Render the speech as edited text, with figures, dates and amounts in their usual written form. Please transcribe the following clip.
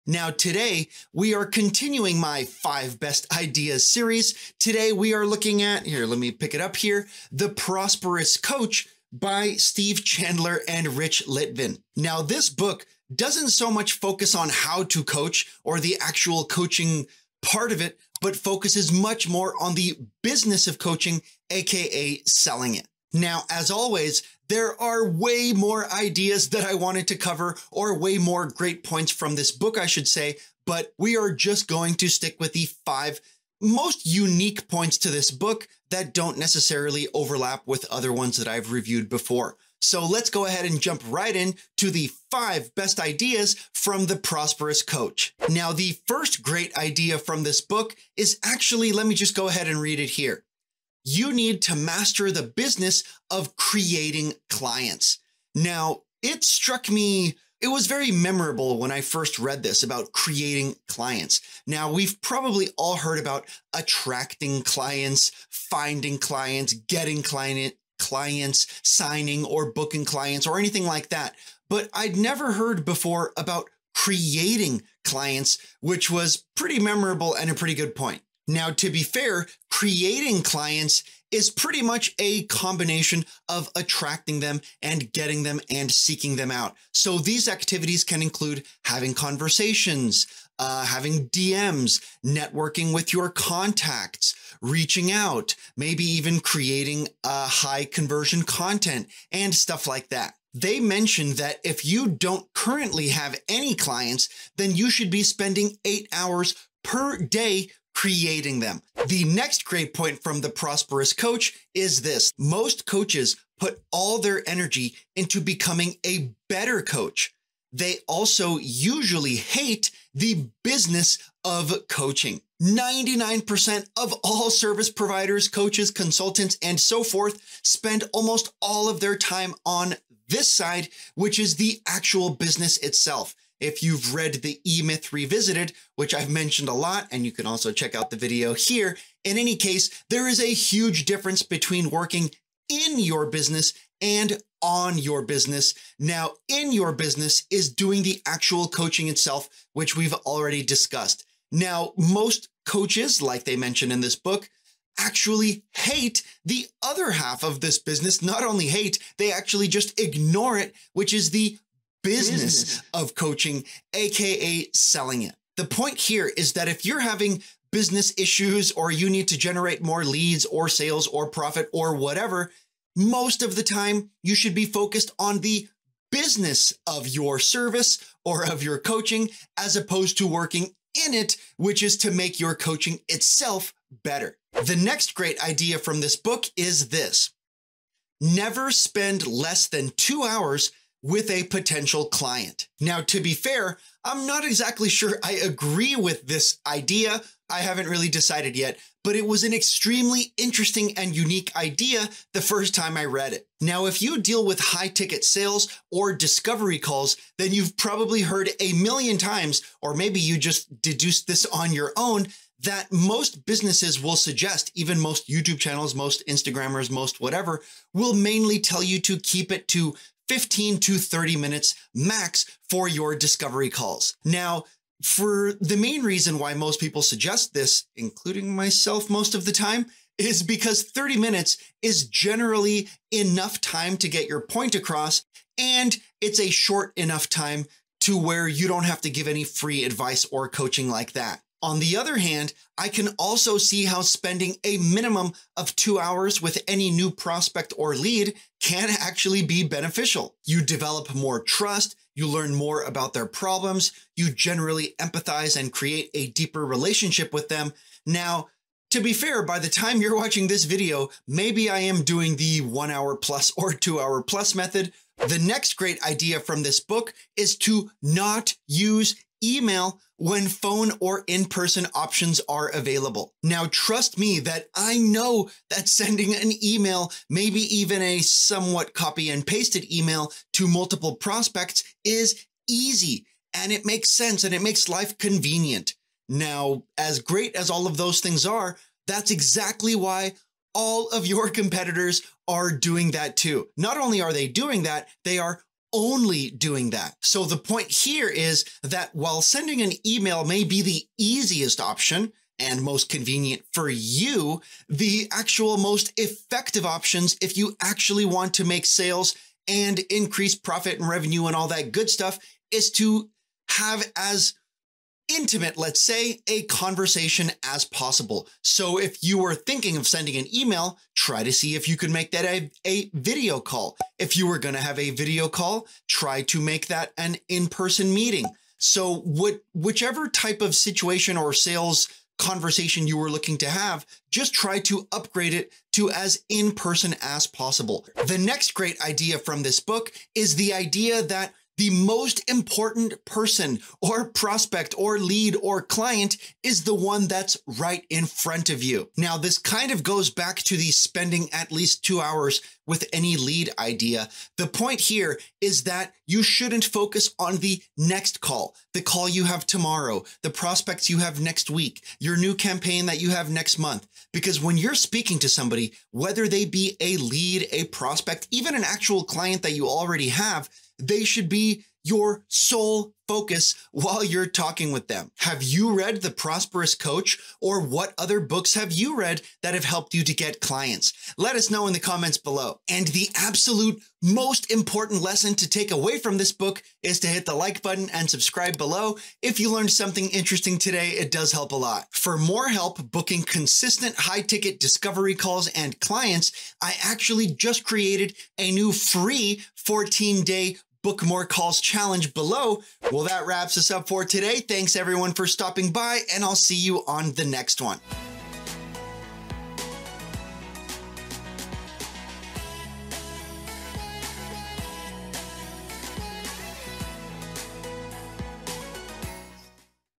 Now today, we are continuing my 5 Best Ideas series. Today we are looking at, here, let me pick it up here, The Prosperous Coach by Steve Chandler and Rich Litvin. Now this book doesn't so much focus on how to coach or the actual coaching part of it, but focuses much more on the business of coaching, aka selling it. Now, as always, there are way more ideas that I wanted to cover, or way more great points from this book, I should say, but we are just going to stick with the 5 most unique points to this book that don't necessarily overlap with other ones that I've reviewed before. So let's go ahead and jump right in to the 5 best ideas from The Prosperous Coach. Now, the first great idea from this book is actually, let me just go ahead and read it here. You need to master the business of creating clients. Now, it struck me, it was very memorable when I first read this about creating clients. Now, we've probably all heard about attracting clients, finding clients, getting clients, signing or booking clients or anything like that. But I'd never heard before about creating clients, which was pretty memorable and a pretty good point. Now, to be fair, creating clients is pretty much a combination of attracting them and getting them and seeking them out. So these activities can include having conversations, having DMs, networking with your contacts, reaching out, maybe even creating high conversion content and stuff like that. They mentioned that if you don't currently have any clients, then you should be spending 8 hours per day creating them. The next great point from The Prosperous Coach is this. Most coaches put all their energy into becoming a better coach. They also usually hate the business of coaching. 99% of all service providers, coaches, consultants, and so forth spend almost all of their time on this side, which is the actual business itself. If you've read the E-Myth Revisited, which I've mentioned a lot, and you can also check out the video here. In any case, there is a huge difference between working in your business and on your business. Now, in your business is doing the actual coaching itself, which we've already discussed. Now, most coaches, like they mentioned in this book, actually hate the other half of this business. Not only hate, they actually just ignore it, which is the business of coaching, aka selling it. The point here is that if you're having business issues or you need to generate more leads or sales or profit or whatever, most of the time you should be focused on the business of your service or of your coaching, as opposed to working in it, which is to make your coaching itself better. The next great idea from this book is this. Never spend less than 2 hours with a potential client. Now, to be fair, I'm not exactly sure I agree with this idea. I haven't really decided yet, but it was an extremely interesting and unique idea the first time I read it. Now, if you deal with high ticket sales or discovery calls, then you've probably heard a million times, or maybe you just deduced this on your own, that most businesses will suggest, even most YouTube channels, most Instagrammers, most whatever, will mainly tell you to keep it to 15 to 30 minutes max for your discovery calls. Now, for the main reason why most people suggest this, including myself most of the time, is because 30 minutes is generally enough time to get your point across, and it's a short enough time to where you don't have to give any free advice or coaching like that. On the other hand, I can also see how spending a minimum of 2 hours with any new prospect or lead can actually be beneficial. You develop more trust, you learn more about their problems, you generally empathize and create a deeper relationship with them. Now, to be fair, by the time you're watching this video, maybe I am doing the 1 hour plus or 2 hour plus method. The next great idea from this book is to not use email when phone or in-person options are available. Now, trust me that I know that sending an email, maybe even a somewhat copy and pasted email to multiple prospects is easy, and it makes sense and it makes life convenient. Now, as great as all of those things are, that's exactly why all of your competitors are doing that too. Not only are they doing that, they are only doing that. So the point here is that while sending an email may be the easiest option and most convenient for you, the actual most effective options if you actually want to make sales and increase profit and revenue and all that good stuff is to have as intimate, let's say, a conversation as possible. So if you were thinking of sending an email, try to see if you could make that a video call. If you were going to have a video call, try to make that an in-person meeting. So whichever type of situation or sales conversation you were looking to have, just try to upgrade it to as in-person as possible. The next great idea from this book is the idea that the most important person or prospect or lead or client is the one that's right in front of you. Now, this kind of goes back to the spending at least 2 hours with any lead idea. The point here is that you shouldn't focus on the next call, the call you have tomorrow, the prospects you have next week, your new campaign that you have next month. Because when you're speaking to somebody, whether they be a lead, a prospect, even an actual client that you already have, they should be your sole focus while you're talking with them. Have you read The Prosperous Coach, or what other books have you read that have helped you to get clients? Let us know in the comments below. And the absolute most important lesson to take away from this book is to hit the like button and subscribe below. If you learned something interesting today, it does help a lot. For more help booking consistent high-ticket discovery calls and clients, I actually just created a new free 14-day Book More Calls challenge below. Well, that wraps us up for today. Thanks everyone for stopping by, and I'll see you on the next one.